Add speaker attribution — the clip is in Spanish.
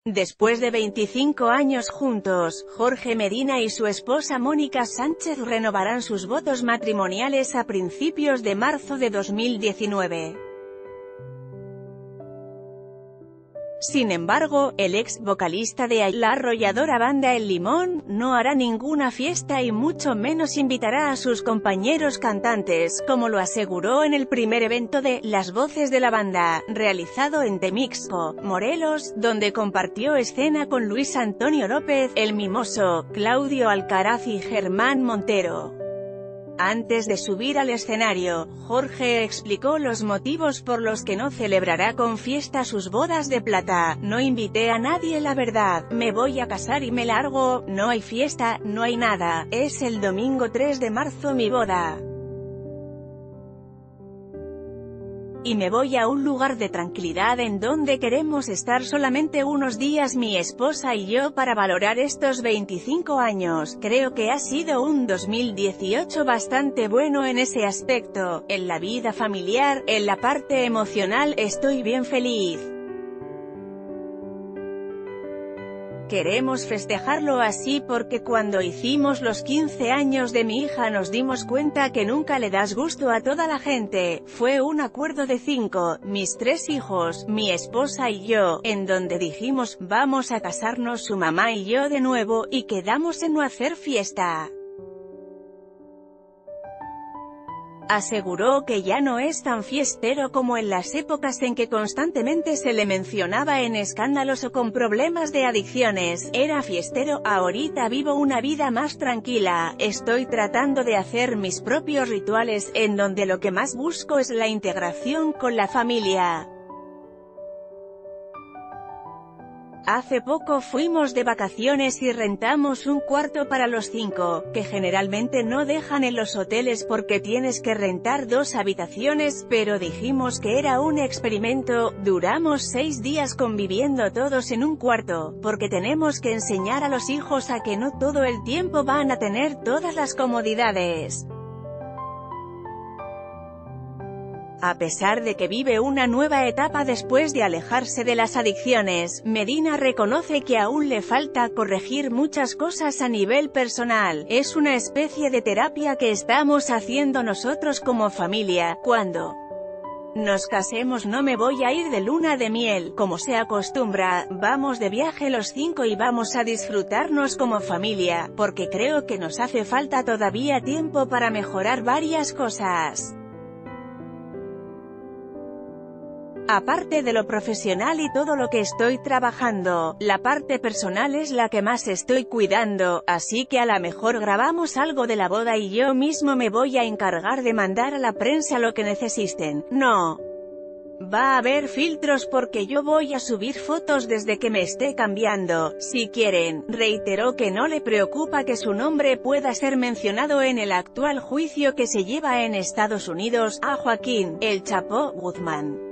Speaker 1: Después de 25 años juntos, Jorge Medina y su esposa Mónica Sánchez renovarán sus votos matrimoniales a principios de marzo de 2019. Sin embargo, el ex vocalista de la arrolladora banda El Limón, no hará ninguna fiesta y mucho menos invitará a sus compañeros cantantes, como lo aseguró en el primer evento de Las Voces de la Banda, realizado en Temixco, Morelos, donde compartió escena con Luis Antonio López, El Mimoso, Claudio Alcaraz y Germán Montero. Antes de subir al escenario, Jorge explicó los motivos por los que no celebrará con fiesta sus bodas de plata. No invité a nadie, la verdad, me voy a casar y me largo, no hay fiesta, no hay nada, es el domingo 3 de marzo mi boda. Y me voy a un lugar de tranquilidad en donde queremos estar solamente unos días mi esposa y yo para valorar estos 25 años. Creo que ha sido un 2018 bastante bueno en ese aspecto, en la vida familiar, en la parte emocional, estoy bien feliz. Queremos festejarlo así porque cuando hicimos los 15 años de mi hija nos dimos cuenta que nunca le das gusto a toda la gente. Fue un acuerdo de 5, mis 3 hijos, mi esposa y yo, en donde dijimos, vamos a casarnos su mamá y yo de nuevo, y quedamos en no hacer fiesta. Aseguró que ya no es tan fiestero como en las épocas en que constantemente se le mencionaba en escándalos o con problemas de adicciones. Era fiestero, ahorita vivo una vida más tranquila, estoy tratando de hacer mis propios rituales, en donde lo que más busco es la integración con la familia. Hace poco fuimos de vacaciones y rentamos un cuarto para los 5, que generalmente no dejan en los hoteles porque tienes que rentar 2 habitaciones, pero dijimos que era un experimento. Duramos 6 días conviviendo todos en un cuarto, porque tenemos que enseñar a los hijos a que no todo el tiempo van a tener todas las comodidades. A pesar de que vive una nueva etapa después de alejarse de las adicciones, Medina reconoce que aún le falta corregir muchas cosas a nivel personal. Es una especie de terapia que estamos haciendo nosotros como familia. Cuando nos casemos no me voy a ir de luna de miel, como se acostumbra, vamos de viaje los 5 y vamos a disfrutarnos como familia, porque creo que nos hace falta todavía tiempo para mejorar varias cosas. Aparte de lo profesional y todo lo que estoy trabajando, la parte personal es la que más estoy cuidando, así que a lo mejor grabamos algo de la boda y yo mismo me voy a encargar de mandar a la prensa lo que necesiten. No va a haber filtros porque yo voy a subir fotos desde que me esté cambiando, si quieren. Reiteró que no le preocupa que su nombre pueda ser mencionado en el actual juicio que se lleva en Estados Unidos a Joaquín "El Chapo" Guzmán.